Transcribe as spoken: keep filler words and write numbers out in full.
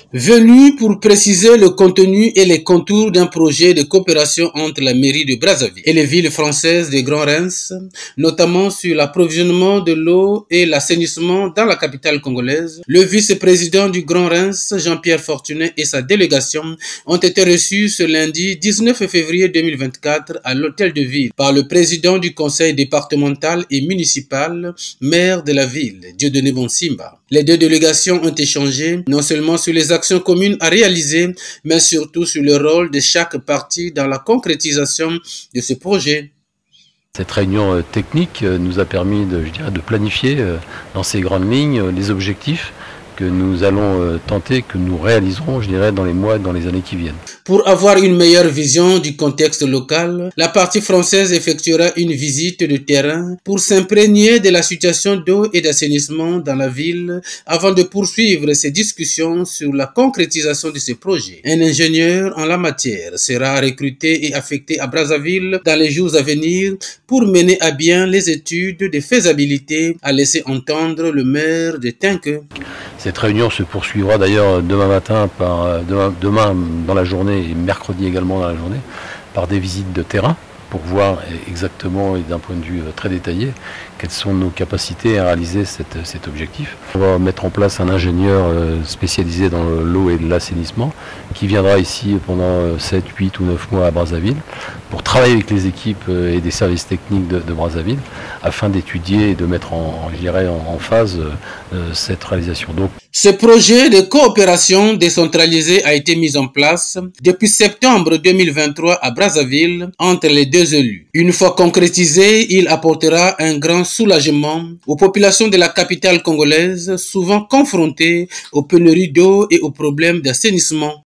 Venu pour préciser le contenu et les contours d'un projet de coopération entre la mairie de Brazzaville et les villes françaises de Grand-Reims, notamment sur l'approvisionnement de l'eau et l'assainissement dans la capitale congolaise, le vice-président du Grand-Reims, Jean-Pierre Fortuné, et sa délégation ont été reçus ce lundi dix-neuf février deux mille vingt-quatre à l'hôtel de ville par le président du conseil départemental et municipal, maire de la ville, Dieudonné Bonsimba. Les deux délégations ont échangé non seulement sur les actions communes à réaliser, mais surtout sur le rôle de chaque partie dans la concrétisation de ce projet. Cette réunion technique nous a permis de, je dirais, de planifier dans ces grandes lignes les objectifs que nous allons tenter, que nous réaliserons, je dirais, dans les mois et dans les années qui viennent. Pour avoir une meilleure vision du contexte local, la partie française effectuera une visite de terrain pour s'imprégner de la situation d'eau et d'assainissement dans la ville avant de poursuivre ces discussions sur la concrétisation de ces projets. Un ingénieur en la matière sera recruté et affecté à Brazzaville dans les jours à venir pour mener à bien les études de faisabilité, a laissé entendre le maire de Tinque. Cette réunion se poursuivra d'ailleurs demain matin, par, demain, demain dans la journée et mercredi également dans la journée, par des visites de terrain pour voir exactement et d'un point de vue très détaillé quelles sont nos capacités à réaliser cette, cet objectif. On va mettre en place un ingénieur spécialisé dans l'eau et l'assainissement qui viendra ici pendant sept, huit ou neuf mois à Brazzaville pour travailler avec les équipes et des services techniques de, de Brazzaville afin d'étudier et de mettre en, je dirais, en, en phase euh, cette réalisation. Donc, ce projet de coopération décentralisée a été mis en place depuis septembre deux mille vingt-trois à Brazzaville entre les deux élus. Une fois concrétisé, il apportera un grand soulagement aux populations de la capitale congolaise, souvent confrontées aux pénuries d'eau et aux problèmes d'assainissement.